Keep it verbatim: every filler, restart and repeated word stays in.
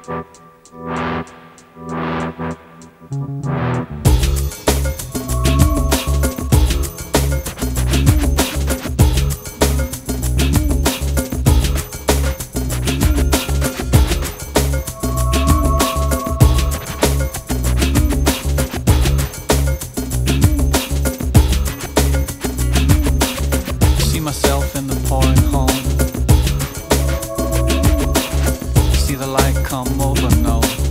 Myself in the pouring home, see the light come over, no